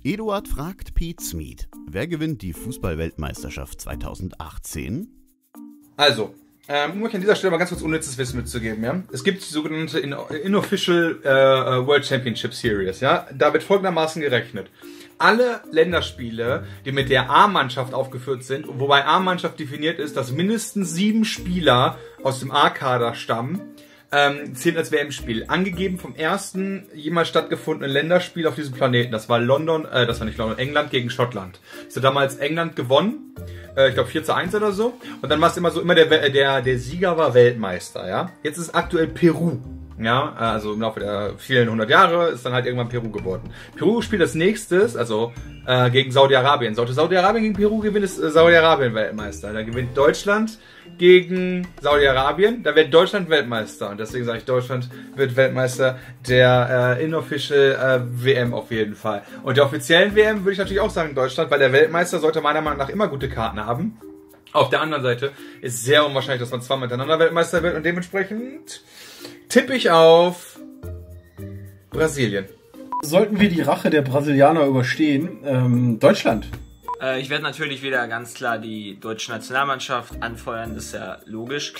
Eduard fragt Pete Smith. Wer gewinnt die Fußball-Weltmeisterschaft 2018? Also, um euch an dieser Stelle mal ganz kurz unnützes Wissen mitzugeben, ja. Es gibt die sogenannte Inofficial World Championship Series, ja. Da wird folgendermaßen gerechnet. Alle Länderspiele, die mit der A-Mannschaft aufgeführt sind, wobei A-Mannschaft definiert ist, dass mindestens 7 Spieler aus dem A-Kader stammen, zählen als WM-Spiel. Angegeben vom ersten jemals stattgefundenen Länderspiel auf diesem Planeten. Das war England gegen Schottland. So damals England gewonnen. Ich glaube 4:1 oder so. Und dann war es immer so, der Sieger war Weltmeister, ja. Jetzt ist aktuell Peru. Ja, also im Laufe der vielen 100 Jahre ist dann halt irgendwann Peru geworden. Peru spielt als nächstes, also gegen Saudi-Arabien. Sollte Saudi-Arabien gegen Peru gewinnen, ist Saudi-Arabien Weltmeister. Da gewinnt Deutschland gegen Saudi-Arabien, da wird Deutschland Weltmeister. Und deswegen sage ich, Deutschland wird Weltmeister der Inofficial WM auf jeden Fall. Und der offiziellen WM würde ich natürlich auch sagen Deutschland, weil der Weltmeister sollte meiner Meinung nach immer gute Karten haben. Auf der anderen Seite ist sehr unwahrscheinlich, dass man zweimal miteinander Weltmeister wird und dementsprechend tippe ich auf Brasilien. Sollten wir die Rache der Brasilianer überstehen? Deutschland. Ich werde natürlich wieder ganz klar die deutsche Nationalmannschaft anfeuern, ist ja logisch.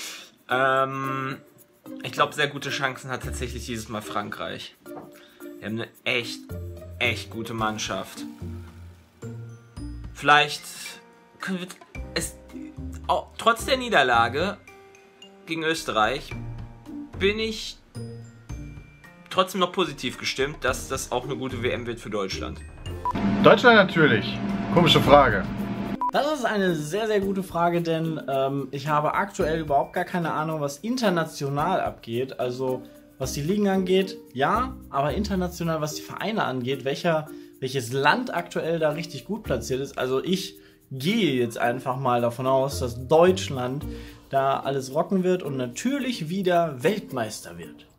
Ich glaube, sehr gute Chancen hat tatsächlich dieses Mal Frankreich. Wir haben eine echt gute Mannschaft. Vielleicht können wir es trotz der Niederlage gegen Österreich bin ich trotzdem noch positiv gestimmt, dass das auch eine gute WM wird für Deutschland. Deutschland natürlich. Komische Frage. Das ist eine sehr gute Frage, denn ich habe aktuell überhaupt gar keine Ahnung, was international abgeht. Also was die Ligen angeht, ja, aber international, was die Vereine angeht, welches Land aktuell da richtig gut platziert ist. Also ich gehe jetzt einfach mal davon aus, dass Deutschland da alles rocken wird und natürlich wieder Weltmeister wird.